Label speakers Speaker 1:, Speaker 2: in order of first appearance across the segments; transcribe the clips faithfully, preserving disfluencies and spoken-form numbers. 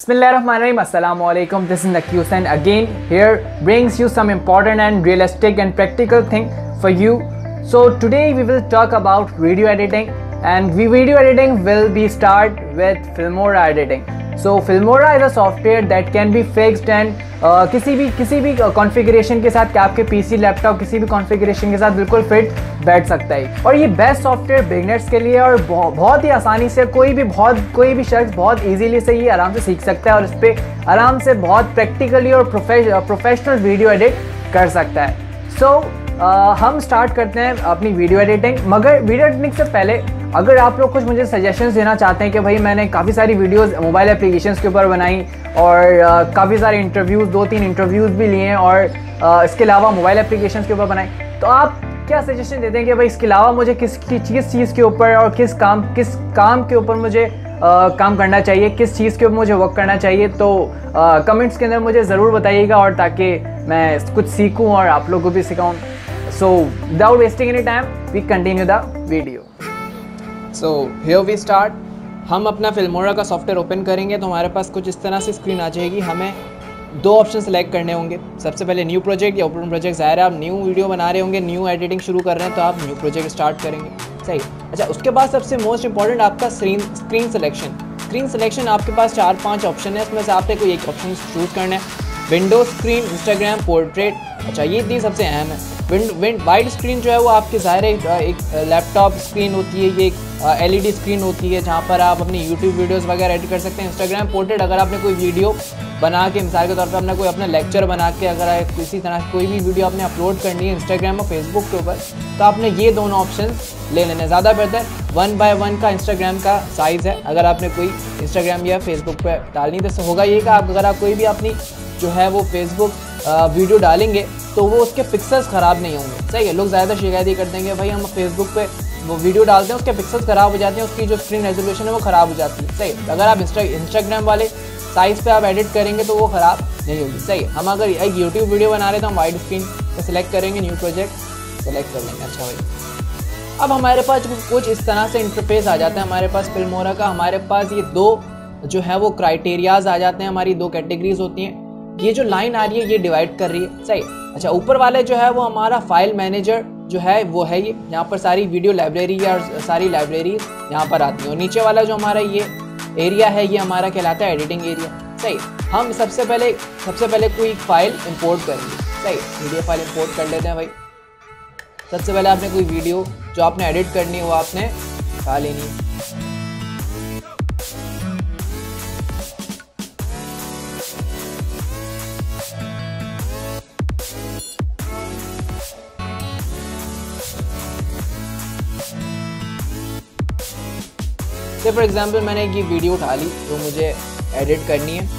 Speaker 1: Bismillahirrahmanirrahim. Assalamu alaikum. This is Naki Hussain again here brings you some important and realistic and practical thing for you. So today we will talk about video editing, and we video editing will be start with Filmora editing. So Filmora is a software that can be fixed and uh, किसी भी किसी भी configuration के साथ, क्या आपके PC laptop किसी भी कॉन्फ़िगरेशन के साथ बिल्कुल फिट बैठ सकता है। और ये बेस्ट सॉफ्टवेयर बिगनर्स के लिए, और बहुत ही आसानी से कोई भी बहुत कोई भी शख्स बहुत इजीली से ये आराम से सीख सकता है और इस पर आराम से बहुत प्रैक्टिकली और प्रोफेशनल वीडियो एडिट कर सकता है। सो so, Uh, हम स्टार्ट करते हैं अपनी वीडियो एडिटिंग। मगर वीडियो एडिटिंग से पहले अगर आप लोग कुछ मुझे सजेशंस देना चाहते हैं कि भाई मैंने काफ़ी सारी वीडियोस मोबाइल एप्लीकेशंस के ऊपर बनाई और uh, काफ़ी सारे इंटरव्यूज़ दो तीन इंटरव्यूज़ भी लिए हैं और uh, इसके अलावा मोबाइल एप्लीकेशंस के ऊपर बनाए, तो आप क्या सजेशन देते हैं कि भाई इसके अलावा मुझे किस किस चीज़ के ऊपर और किस काम किस काम के ऊपर मुझे uh, काम करना चाहिए, किस चीज़ के ऊपर मुझे वर्क करना चाहिए? तो कमेंट्स uh, के अंदर मुझे ज़रूर बताइएगा, और ताकि मैं कुछ सीखूँ और आप लोगों को भी सिखाऊँ। So without wasting any time, we continue the video.
Speaker 2: So here we start. हम अपना फिल्मोरा का सॉफ्टवेयर ओपन करेंगे तो हमारे पास कुछ इस तरह से स्क्रीन आ जाएगी। हमें दो ऑप्शन सेलेक्ट करने होंगे। सबसे पहले न्यू प्रोजेक्ट या ओपन प्रोजेक्ट। ज़ाहिर है आप न्यू वीडियो बना रहे होंगे, न्यू एडिटिंग शुरू कर रहे हैं, तो आप न्यू प्रोजेक्ट स्टार्ट करेंगे। सही। अच्छा, उसके बाद सबसे मोस्ट इंपॉर्टेंट आपका screen screen selection. Screen selection आपके पास चार पाँच ऑप्शन है, उसमें से आपने कोई एक ऑप्शन चूज़ करना है। Window screen, Instagram, portrait. अच्छा, ये तीन सबसे अहम है। विंड विंड वाइड स्क्रीन जो है वो आपके ज़ाहिर एक लैपटॉप स्क्रीन होती है, ये एक एलईडी स्क्रीन होती है जहाँ पर आप अपनी यूट्यूब वीडियोस वगैरह एडिट कर सकते हैं। इंस्टाग्राम पोर्ट्रेट, अगर आपने कोई वीडियो बना के, मिसाल के तौर पे आपने कोई अपना लेक्चर बना के अगर किसी तरह कोई भी वीडियो आपने अपलोड करनी है इंस्टाग्राम और फेसबुक के ऊपर, तो आपने ये दोनों ऑप्शन ले लेने। ज़्यादा बेहतर वन बाय वन का इंस्टाग्राम का साइज़ है। अगर आपने कोई इंस्टाग्राम या फेसबुक पर डालनी तो होगा ये कि आप अगर आप कोई भी अपनी जो है वो फेसबुक वीडियो डालेंगे तो वो उसके पिक्सल्स ख़राब नहीं होंगे। सही है। लोग ज़्यादा शिकायत ही करते हैं कि भाई हम फेसबुक पे वो वीडियो डालते हैं उसके पिक्सल्स ख़राब हो जाते हैं, उसकी जो स्क्रीन रेजोल्यूशन है वो ख़राब हो जाती है। सही है। अगर आप इंस्टा इंस्टाग्राम वाले साइज़ पे आप एडिट करेंगे तो वो ख़राब नहीं होगी। सही है। हम अगर एक यूट्यूब वीडियो बना रहे तो हम वाइड स्क्रीन पर सिलेक्ट करेंगे, न्यू प्रोजेक्ट सेलेक्ट कर लेंगे। अच्छा भाई, अब हमारे पास कुछ इस तरह से इंटरफेस आ जाता है हमारे पास फिल्मोरा का। हमारे पास ये दो जो है वो क्राइटेरियाज आ जाते हैं, हमारी दो कैटेगरीज होती हैं। ये जो लाइन आ रही है ये डिवाइड कर रही है। सही। अच्छा, ऊपर वाले जो है वो हमारा फाइल मैनेजर जो है वो है ये, यहाँ पर सारी वीडियो लाइब्रेरी या सारी लाइब्रेरी यहाँ पर आती है। और नीचे वाला जो हमारा ये एरिया है ये हमारा कहलाता है एडिटिंग एरिया। सही। हम सबसे पहले सबसे पहले कोई फाइल इंपोर्ट करेंगे। सही। वीडियो फाइल इंपोर्ट कर लेते हैं भाई। सबसे पहले आपने कोई वीडियो जो आपने एडिट करनी है वो आपने उठा लेनी है। से फॉर एग्जाम्पल मैंने एक ये वीडियो उठा ली जो मुझे एडिट करनी है।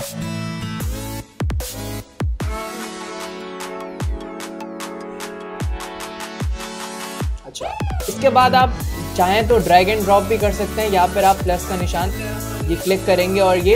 Speaker 2: अच्छा, इसके बाद आप चाहें तो ड्रैग एंड ड्रॉप भी कर सकते हैं। यहाँ पर आप प्लस का निशान ये क्लिक करेंगे और ये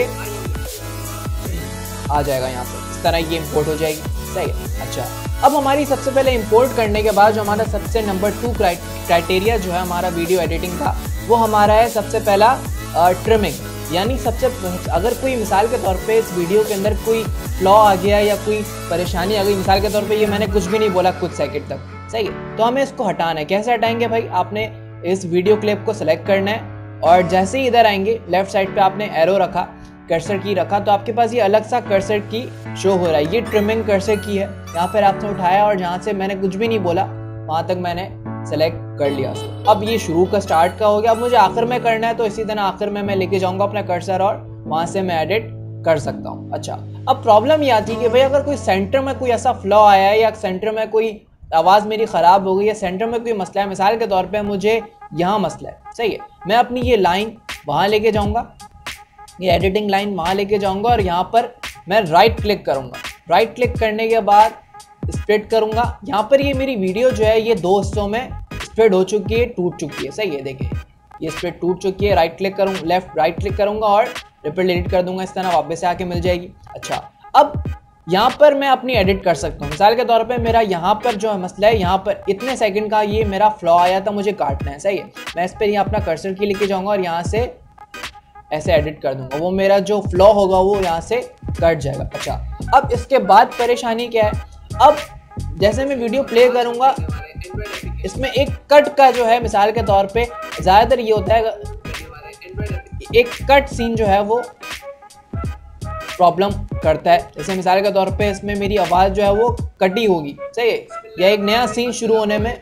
Speaker 2: आ जाएगा यहाँ पर, इस तरह ये इंपोर्ट हो जाएगी। सही है। अच्छा, अब हमारी सबसे पहले इंपोर्ट करने के बाद जो हमारा सबसे नंबर टू क्राइटेरिया जो है हमारा वीडियो एडिटिंग का, वो हमारा है सबसे पहला ट्रिमिंग। यानी सबसे अगर कोई मिसाल के तौर पे इस वीडियो के अंदर कोई फ्लॉ आ गया या कोई परेशानी आ गई, मिसाल के तौर पे ये मैंने कुछ भी नहीं बोला कुछ सेकंड तक, सही है, तो हमें इसको हटाना है। कैसे हटाएंगे भाई? आपने इस वीडियो क्लिप को सेलेक्ट करना है और जैसे ही इधर आएंगे लेफ्ट साइड पर आपने एरो रखा, कर्सर की रखा, तो आपके पास ये अलग सा कर्सर की शो हो रहा है। ये ट्रिमिंग कर्सर की है। यहाँ पर आपने उठाया और जहाँ से मैंने कुछ भी नहीं बोला वहाँ तक मैंने सेलेक्ट कर लिया उसको। अब ये शुरू का स्टार्ट का हो गया। अब मुझे आखिर में करना है तो इसी तरह आखिर में मैं लेके जाऊंगा अपना कर्सर और वहां से मैं एडिट कर सकता हूँ। अच्छा, अब प्रॉब्लम ये आती है कि भाई अगर कोई सेंटर में कोई ऐसा फ्लॉ आया है या सेंटर में कोई आवाज़ मेरी ख़राब हो गई या सेंटर में कोई मसला है, मिसाल के तौर पर मुझे यहाँ मसला है। सही है। मैं अपनी ये लाइन वहाँ लेके जाऊँगा, ये एडिटिंग लाइन वहाँ लेके जाऊँगा और यहाँ पर मैं राइट क्लिक करूँगा। राइट क्लिक करने के बाद स्प्लिट करूंगा। यहाँ पर ये मेरी वीडियो जो है ये दो हिस्सों में स्प्लिट हो चुकी है, टूट चुकी है। सही है। देखिए ये स्प्लिट टूट चुकी है। राइट क्लिक करूँगा, लेफ्ट राइट क्लिक करूंगा और रिपीट एडिट कर दूंगा, इस तरह वापस से आके मिल जाएगी। अच्छा, अब यहाँ पर मैं अपनी एडिट कर सकता हूँ। मिसाल के तौर पे मेरा यहाँ पर जो मसला है, यहाँ पर इतने सेकंड का ये मेरा फ्लॉ आया था, मुझे काटना है। सही है। मैं इस पर यहाँ अपना कर्सर की लेके जाऊँगा और यहाँ से ऐसे एडिट कर दूंगा, वो मेरा जो फ्लो होगा वो यहाँ से कट जाएगा। अच्छा, अब इसके बाद परेशानी क्या है, अब जैसे मैं वीडियो प्ले करूँगा इसमें एक कट का जो है, मिसाल के तौर पे ज़्यादातर ये होता है एक कट सीन जो है वो प्रॉब्लम करता है। जैसे मिसाल के तौर पे इसमें मेरी आवाज़ जो है वो कटी होगी, सही है, या एक नया सीन शुरू होने में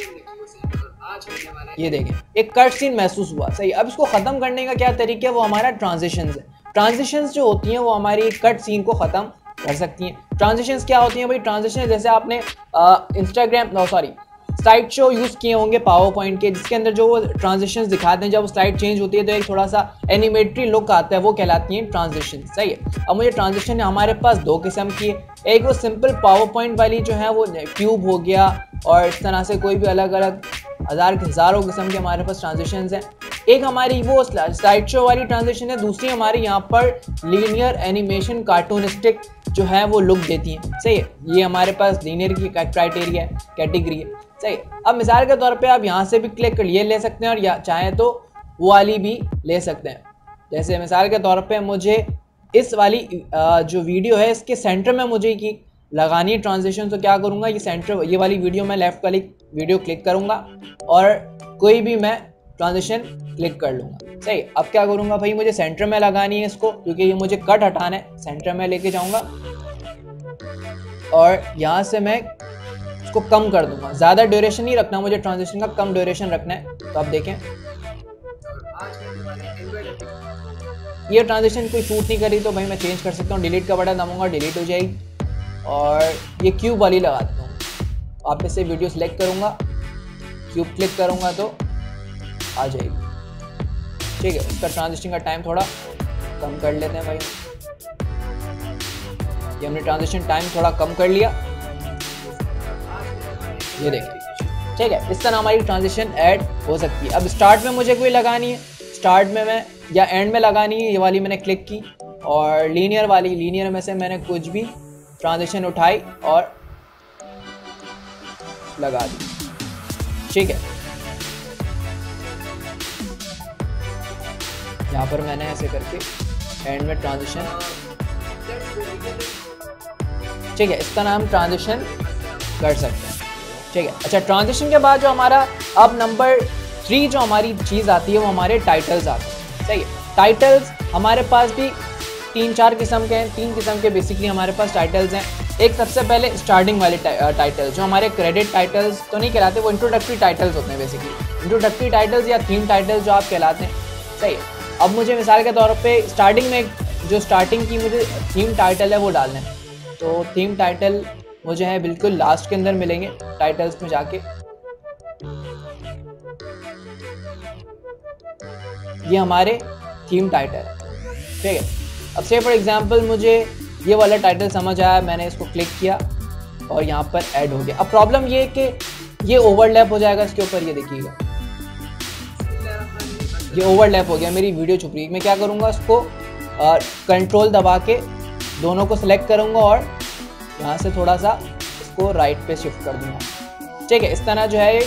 Speaker 2: ये देखें एक कट सीन महसूस हुआ, सही। अब इसको ख़त्म करने का क्या तरीका है, वो हमारा ट्रांजिशंस है। ट्रांजिशंस जो होती हैं वो हमारी कट सीन को ख़त्म कर सकती हैं। ट्रांजिशंस क्या होती हैं भाई, ट्रांजिशन जैसे आपने Instagram sorry slide show use किए होंगे पावर पॉइंट के, जिसके अंदर जो वो ट्रांजिशंस दिखाते हैं, जब स्लाइड चेंज होती है तो एक थोड़ा सा एनिमेटरी लुक आता है, वो कहलाती हैं ट्रांजिशन, सही है। अब मुझे ट्रांजिशन हमारे पास दो किस्म की है, एक वो सिंपल पावर पॉइंट वाली जो है वो क्यूब हो गया, और इस तरह से कोई भी अलग अलग हज़ार हज़ारों किस्म के हमारे पास ट्रांजिशंस हैं। एक हमारी वो स्लाइड शो वाली ट्रांजिशन है, दूसरी हमारी यहाँ पर लीनियर एनिमेशन कार्टूनिस्टिक जो है वो लुक देती हैं, सही है। ये हमारे पास लीनियर की क्राइटेरिया है, कैटेगरी है, सही। अब मिसाल के तौर पे आप यहाँ से भी क्लिक कर ये ले सकते हैं, और या चाहें तो वो वाली भी ले सकते हैं। जैसे मिसाल के तौर पे मुझे इस वाली जो वीडियो है इसके सेंटर में मुझे की लगानी है ट्रांजिशन, तो क्या करूँगा, ये सेंटर ये वाली वीडियो मैं लेफ्ट वाली वीडियो क्लिक करूँगा और कोई भी मैं ट्रांजिशन क्लिक कर लूँगा, सही। अब क्या करूँगा भाई, मुझे सेंटर में लगानी है इसको, क्योंकि ये मुझे कट हटाना है, सेंटर में लेके जाऊँगा और यहाँ से मैं इसको कम कर दूंगा। ज़्यादा ड्यूरेशन नहीं रखना मुझे ट्रांजिशन का, कम ड्यूरेशन रखना है। तो आप देखें ये ट्रांजिशन कोई सूट नहीं करी तो भाई मैं चेंज कर सकता हूँ, डिलीट का बटन दबाऊंगा, डिलीट हो जाएगी। और ये क्यूब वाली लगा देता हूँ, वापस से वीडियो सेलेक्ट करूँगा, क्यूब क्लिक करूँगा तो आ जाएगी, ठीक है। इसका ट्रांजिशन का टाइम थोड़ा कम कर लेते हैं भाई, ये हमने ट्रांजिशन टाइम थोड़ा कम कर लिया, ये देखिए, ठीक है। इस तरह हमारी ट्रांजिशन ऐड हो सकती है। अब स्टार्ट में मुझे कोई लगानी है, स्टार्ट में मैं या एंड में लगानी है, ये वाली मैंने क्लिक की, और लीनियर वाली, लीनियर में से मैंने कुछ भी ट्रांजिशन उठाई और लगा दी, ठीक है। यहाँ पर मैंने ऐसे करके एंड में ट्रांजिशन, ठीक है, इस तरह हम ट्रांजिशन कर सकते हैं, ठीक है। अच्छा, ट्रांजिशन के बाद जो हमारा अब नंबर थ्री जो हमारी चीज़ आती है वो हमारे टाइटल्स आते हैं, सही है। टाइटल्स हमारे पास भी तीन चार किस्म के हैं, तीन किस्म के बेसिकली हमारे पास टाइटल्स हैं। एक सबसे पहले स्टार्टिंग वाले टाइटल्स जो हमारे क्रेडिट टाइटल्स तो नहीं कहलाते, वो इंट्रोडक्टरी टाइटल्स होते हैं बेसिकली, इंट्रोडक्टरी टाइटल्स या थीम टाइटल्स जो आप कहलाते हैं, सही है। अब मुझे मिसाल के तौर पे स्टार्टिंग में जो स्टार्टिंग की मुझे थीम टाइटल है वो डालना है, तो थीम टाइटल मुझे है बिल्कुल लास्ट के अंदर मिलेंगे टाइटल्स में जाके, ये हमारे थीम टाइटल है, ठीक है। अब से फॉर एग्जांपल मुझे ये वाला टाइटल समझ आया, मैंने इसको क्लिक किया और यहाँ पर ऐड हो गया। अब प्रॉब्लम ये है कि ये ओवरलैप हो जाएगा इसके ऊपर, ये देखिएगा ये ओवरलैप हो गया, मेरी वीडियो छुप रही है। मैं क्या करूँगा, इसको कंट्रोल दबा के दोनों को सिलेक्ट करूँगा और यहाँ से थोड़ा सा इसको राइट पे शिफ्ट कर दूँगा, ठीक है। इस तरह जो है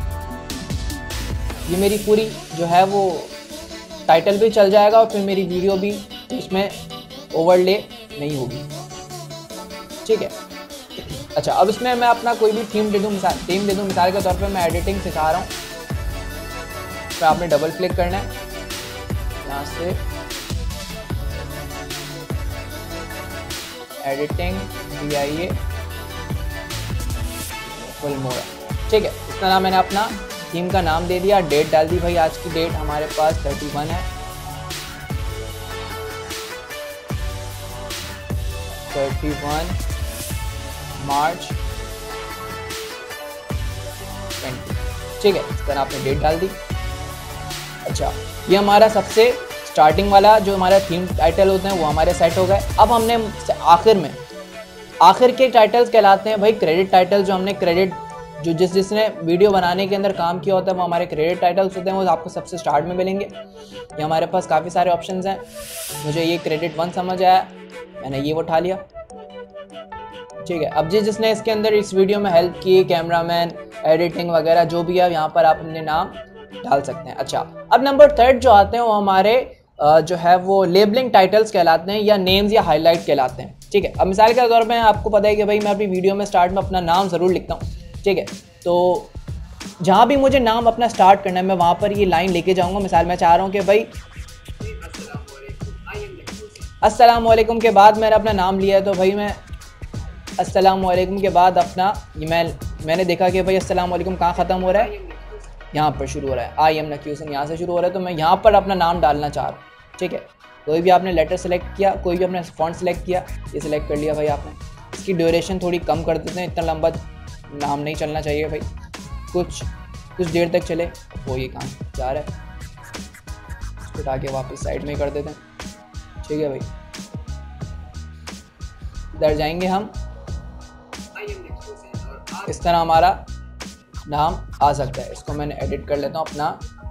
Speaker 2: ये मेरी पूरी जो है वो टाइटल भी चल जाएगा और फिर मेरी वीडियो भी इसमें ओवरले नहीं होगी, ठीक है। अच्छा, अब इसमें मैं अपना कोई भी थीम दे दूँ, मिसाल थीम दे दूँ मिसाल के तौर पे मैं एडिटिंग सिखा रहा हूँ, तो आपने डबल क्लिक करना है, यहाँ से editing D I A Filmora, ठीक है। इस तरह मैंने अपना थीम का नाम दे दिया, डेट डाल दी भाई, आज की डेट हमारे पास थर्टी वन है, थर्टी वन मार्च ट्वेंटी, ठीक है। इस तरह आपने डेट डाल दी। अच्छा, ये हमारा सबसे स्टार्टिंग वाला जो हमारा थीम टाइटल होते हैं वो हमारे सेट हो गए। अब हमने आखिर में आखिर के टाइटल्स कहलाते हैं भाई क्रेडिट टाइटल, जो हमने क्रेडिट जो जिस जिसने वीडियो बनाने के अंदर काम किया होता है वो हमारे क्रेडिट टाइटल्स होते हैं, वो आपको सबसे स्टार्ट में मिलेंगे। ये हमारे पास काफ़ी सारे ऑप्शंस हैं, मुझे ये क्रेडिट वन समझ आया, मैंने ये उठा लिया, ठीक है। अब जिस जिसने इसके अंदर इस वीडियो में हेल्प की, कैमरामैन, एडिटिंग वगैरह जो भी है, यहाँ पर आप अपने नाम डाल सकते हैं। अच्छा, अब नंबर थर्ड जो आते हैं वो हमारे जो है वो लेबलिंग टाइटल्स कहलाते हैं या नेम्स या हाईलाइट कहलाते हैं। ठीक है, अब मिसाल के तौर पे आपको पता है कि भाई मैं अपनी वीडियो में स्टार्ट में अपना नाम ज़रूर लिखता हूँ। ठीक है, तो जहाँ भी मुझे नाम अपना स्टार्ट करना है मैं वहाँ पर ये लाइन लेके जाऊँगा। मिसाल मैं चाह रहा हूँ कि भाई अस्सलाम वालेकुम के बाद मैंने अपना नाम लिया है, तो भाई मैं अस्सलाम वालेकुम के बाद अपना ये मैं मैंने देखा कि भाई अस्सलाम वालेकुम कहाँ ख़त्म हो रहा है, यहाँ पर शुरू हो रहा है। आई एम नक्यूसन यहाँ से शुरू हो रहा है, तो मैं यहाँ पर अपना नाम डालना चाह रहा हूँ। ठीक है, कोई भी आपने लेटर सेलेक्ट किया, कोई भी आपने फॉन्ट सेलेक्ट किया, ये सिलेक्ट कर लिया भाई आपने। इसकी ड्यूरेशन थोड़ी कम कर देते हैं, इतना लंबा नाम नहीं चलना चाहिए भाई, कुछ कुछ देर तक चले। वो ये काम जा रहा है, इसको उठा के वापस साइड में कर देते हैं। ठीक है भाई, इधर जाएंगे हम, इस तरह हमारा नाम आ सकता है। इसको मैंने एडिट कर लेता हूँ अपना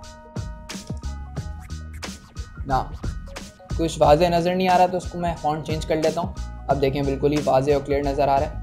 Speaker 2: नाम। कुछ वाज़ेह नज़र नहीं आ रहा तो उसको मैं फॉन्ट चेंज कर लेता हूँ। अब देखें बिल्कुल ही वाज़ेह और क्लियर नज़र आ रहा है।